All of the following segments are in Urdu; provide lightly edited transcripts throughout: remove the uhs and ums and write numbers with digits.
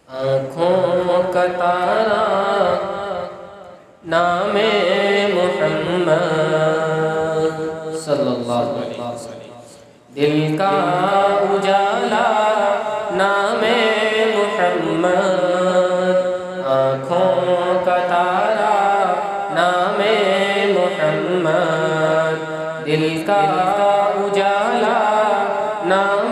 آنکھوں کا تارا نام محمد صلی اللہ علیہ وسلم، دل کا اجالا نام محمد، آنکھوں کا تارا نام محمد، دل کا اجالا نام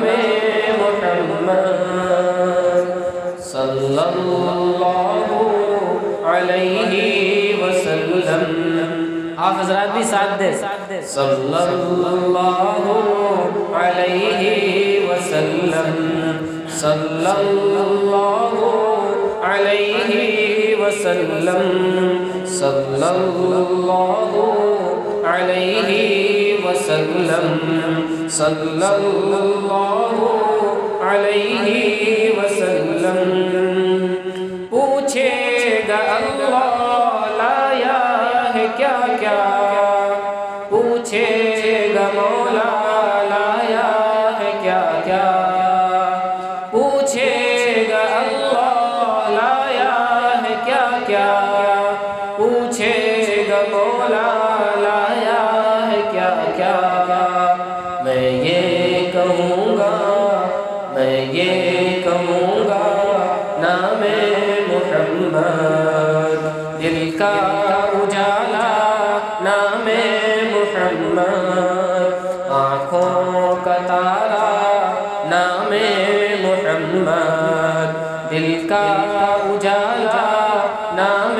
محمد صلی اللہ علیہ وسلم۔ آپ حضرات بھی ساتھ دیں، صلی اللہ علیہ وسلم، صلی اللہ علیہ وسلم، صلی اللہ علیہ وسلم، صلی اللہ علیہ وسلم۔ پوچھے گا اللہ لایا ہے کیا کیا، پوچھے گا مولا لایا ہے کیا کیا، پوچھے گا اللہ لایا ہے کیا کیا، پوچھے گا مولا لایا ہے کیا کیا۔ میں یہ کہوں گا، میں یہ کہوں گا نام محمد، دل کا اجالا نام محمد، آنکھوں کا تارا نام محمد، دل کا اجالا نام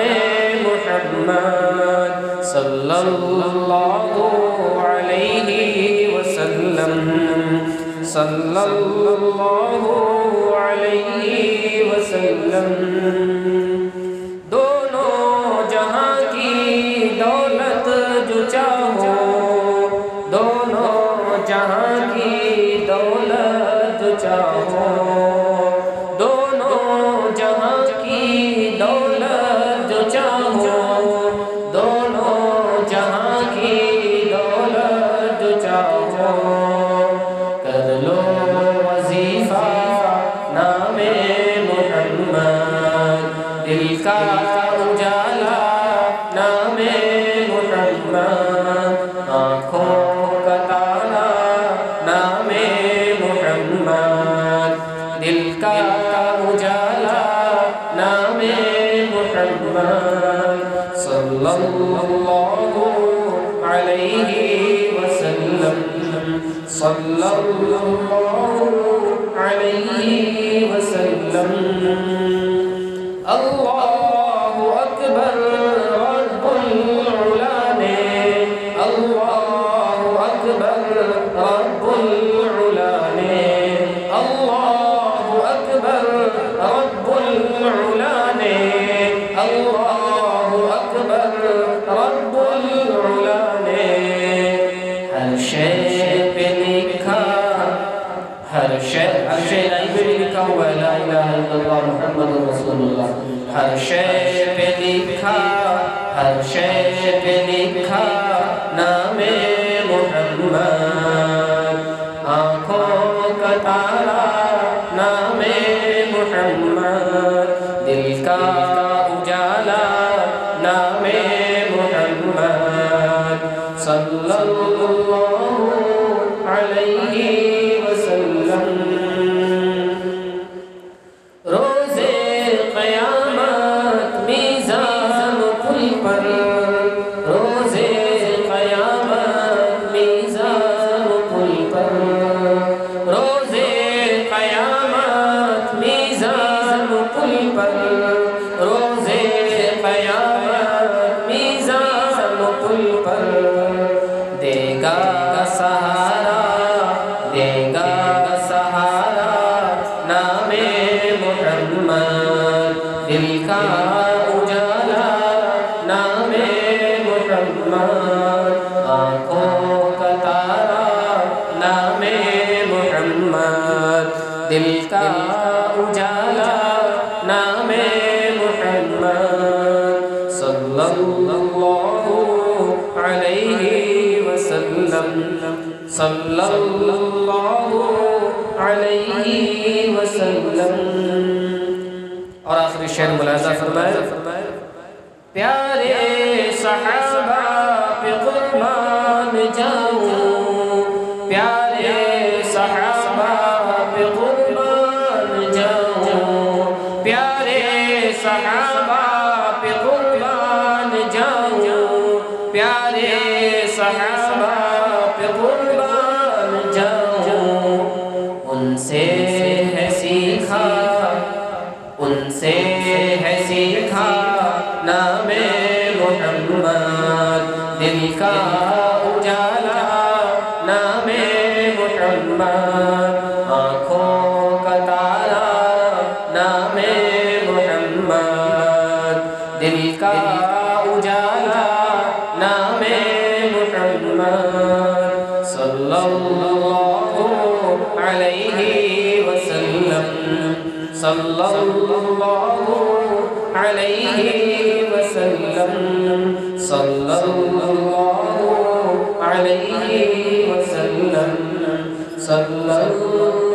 محمد صلی اللہ علیہ وسلم، صلی اللہ علیہ وسلم۔ دونوں جہاں کی دولت جو چاہو، دونوں جہاں کی دولت جو چاہو، دونوں جہاں کی دولت جو چاہو، دونوں جہاں کی دولت جو چاہو، کر لو وظیفہ نام محمد، دل کا اجالا نام محمد، آنکھوں کا تارا نام محمد، دل کا اجالا نام محمد صلی اللہ علیہ وسلم، صلی اللہ علیہ وسلم۔ اللہ اکبر رب العلا نے، اللہ اکبر رب العلا نے، اللہ اکبر رب العلا نے، اللہ اکبر رب العلا نے۔ ہر شے پہ لکھا، ہر شے پہ لکھا ہوا لا الہ الا اللہ محمد رسول اللہ، ہر شے پہ لکھا، ہر شے پہ لکھا نام محمد، آنکھوں کا تارا نام محمد، دل کا اجالا نام محمد صلی اللہ علیہ وسلم۔ روزے قیامت میزان پل پر، روزے قیامت میزان پل پر، روزے قیامت میزان پل پر، روزے قیامت میزان پل پر، دے گا سہارا، دے گا سہارا نام محمد، دل کا اجالا نام محمد، آنکھوں کا تارا نام محمد، دل کا اجالا نام محمد صلی اللہ علیہ وسلم، صلی اللہ علیہ وسلم۔ اور آخری شعر ملاحظہ فرمائے، پیارے صحابہ پہ قربان جاؤں، پیارے صحابہ پہ قربان جاؤں، پیارے صحابہ پہ قربان جاؤں، پیارے صحابہ پہ قربان جاؤں، ان سے ہے سیکھا، ان سے ہے سیکھا نام محمد، دل کا اجالا نام محمد، آنکھوں کا تارا نام محمد، دل کا اجالا نام محمد، صلی اللہ علیہ وسلم، صلی اللہ علیہ وسلم، صلی اللہ علیہ وسلم، صلی اللہ